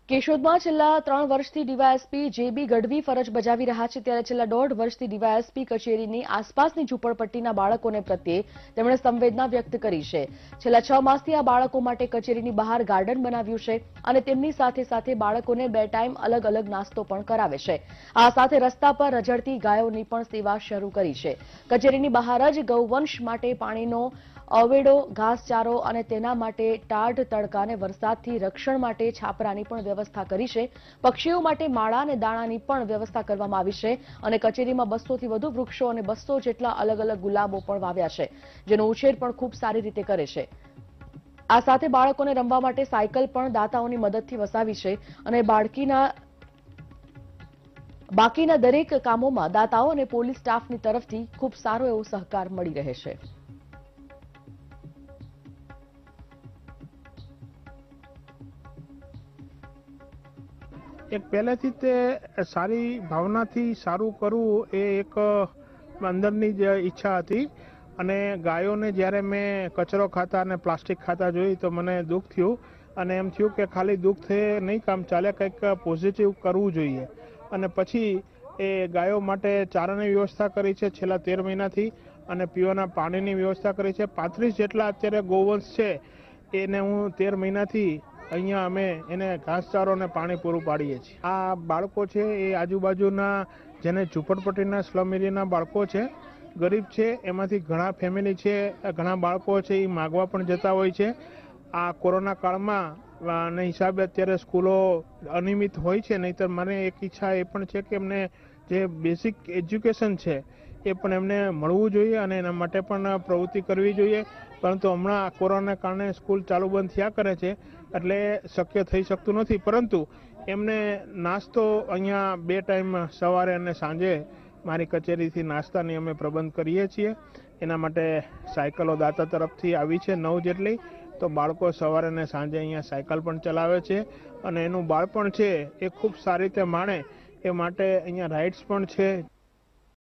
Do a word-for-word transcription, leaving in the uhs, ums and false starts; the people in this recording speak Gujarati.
કેશોદમાં છેલ્લા ત્રણ વર્ષથી ડીવાયએસપી જેબી ગઢવી ફરજ બજાવી રહ્યા છે, ત્યારે છેલ્લા દોઢ વર્ષથી ડીવાયએસપી કચેરીની આસપાસની ઝૂંપડપટ્ટીના બાળકોને પ્રત્યે તેમણે સંવેદના વ્યક્ત કરી છે. છેલ્લા છ માસથી આ બાળકો માટે કચેરીની બહાર ગાર્ડન બનાવ્યું છે અને તેમની સાથે સાથે બાળકોને બે ટાઈમ અલગ અલગ નાસ્તો પણ કરાવે છે. આ સાથે રસ્તા પર રઝળતી ગાયોની પણ સેવા શરૂ કરી છે. કચેરીની બહાર જ ગૌવંશ માટે પાણીનો અવેડો, ઘાસચારો અને તેના માટે ટાઢ તડકા અને વરસાદથી રક્ષણ માટે છાપરાની પણ વ્યવસ્થા કરી છે. પક્ષીઓ માટે માળા અને દાણાની પણ વ્યવસ્થા કરવામાં આવી છે અને કચેરીમાં બસોથી વધુ વૃક્ષો અને બસો જેટલા અલગ અલગ ગુલાબો પણ વાવ્યા છે, જેનો ઉછેર પણ ખૂબ સારી રીતે કરે છે. આ સાથે બાળકોને રમવા માટે સાયકલ પણ દાતાઓની મદદથી વસાવી છે અને બાળકીના બાકીના દરેક કામોમાં દાતાઓ અને પોલીસ સ્ટાફની તરફથી ખૂબ સારો એવો સહકાર મળી રહે છે. એક પહેલેથી તે સારી ભાવનાથી સારું કરવું એ એક અંદરની જ ઈચ્છા હતી અને ગાયોને જ્યારે મેં કચરો ખાતા અને પ્લાસ્ટિક ખાતા જોઈ તો મને દુઃખ થયું અને એમ થયું કે ખાલી દુઃખથી નહીં કામ ચાલે, કંઈક પોઝિટિવ કરવું જોઈએ અને પછી એ ગાયો માટે ચારાની વ્યવસ્થા કરી છે છેલ્લા તેર મહિનાથી અને પીવાના પાણીની વ્યવસ્થા કરી છે. પાંત્રીસ જેટલા અત્યારે ગૌવંશ છે એને હું તેર મહિનાથી અહીંયા અમે એને ઘાસચારો અને પાણી પૂરું પાડીએ છીએ. આ બાળકો છે એ આજુબાજુના જેને ઝૂંપડપટ્ટીના સ્લમ એરિયાના બાળકો છે, ગરીબ છે, એમાંથી ઘણા ફેમિલી છે, ઘણા બાળકો છે એ માગવા પણ જતા હોય છે. આ કોરોના કાળમાં ના હિસાબે અત્યારે સ્કૂલો અનિયમિત હોય છે, નહીંતર મને એક ઈચ્છા એ પણ છે કે એમને જે બેઝિક એજ્યુકેશન છે એ પણ એમને મળવું જોઈએ અને એના માટે પણ પ્રવૃત્તિ કરવી જોઈએ. પરંતુ હમણાં કોરોનાના કારણે સ્કૂલ ચાલુ બંધ થયા કરે છે એટલે શક્ય થઈ શકતું નથી. પરંતુ એમને નાસ્તો અહીંયા બે ટાઈમ સવારે અને સાંજે મારી કચેરીથી નાસ્તાની અમે પ્રબંધ કરીએ છીએ. એના માટે સાયકલો દાતા તરફથી આવી છે નવ જેટલી, તો બાળકો સવારે અને સાંજે અહીંયા સાયકલ પણ ચલાવે છે અને એનું બાળપણ છે એ ખૂબ સારી રીતે માણે એ માટે અહીંયા રાઇડ્સ પણ છે.